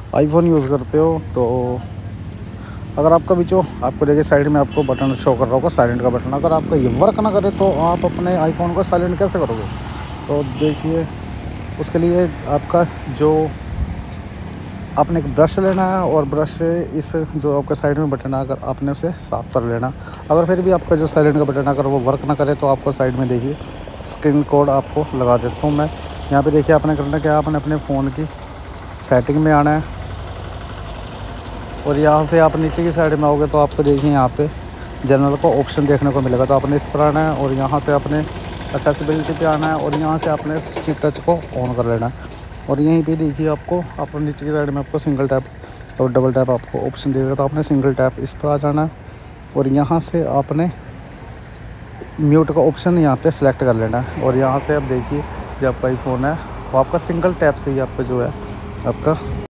IPhone use करते हो तो अगर आपका भी जो आपको देखिए साइड में आपको बटन शो कर रहा होगा साइलेंट का बटन, अगर आपका ये वर्क ना करे तो आप अपने आईफोन को साइलेंट कैसे करोगे। तो देखिए उसके लिए आपका जो आपने एक ब्रश लेना है और ब्रश से इस जो आपका साइड में बटन है अगर आपने उसे साफ़ कर लेना। अगर फिर भी आपका जो साइलेंट का बटन है अगर वो वर्क ना करे तो आपको साइड में देखिए स्क्रीन कोड आपको लगा देता हूँ मैं। यहाँ पे देखिए आपने करना क्या, आपने अपने फ़ोन की सेटिंग में आना है और यहाँ से आप नीचे की साइड में आओगे तो आपको देखिए यहाँ पे जनरल का ऑप्शन देखने को मिलेगा। तो आपने इस पर आना है और यहाँ से आपने एक्सेसिबिलिटी पे आना है और यहाँ से आपने स्ट्रीट टच को ऑन कर लेना है। और यहीं पे देखिए आपको अपने नीचे की साइड में आपको सिंगल टैप और डबल टैप आपको ऑप्शन देगा। तो आपने सिंगल टैप इस पर आ जाना है और यहाँ से आपने म्यूट का ऑप्शन यहाँ पे सेलेक्ट कर लेना है। और यहाँ से आप देखिए जो आपका आईफोन है वो आपका सिंगल टैप से ही आपका जो है आपका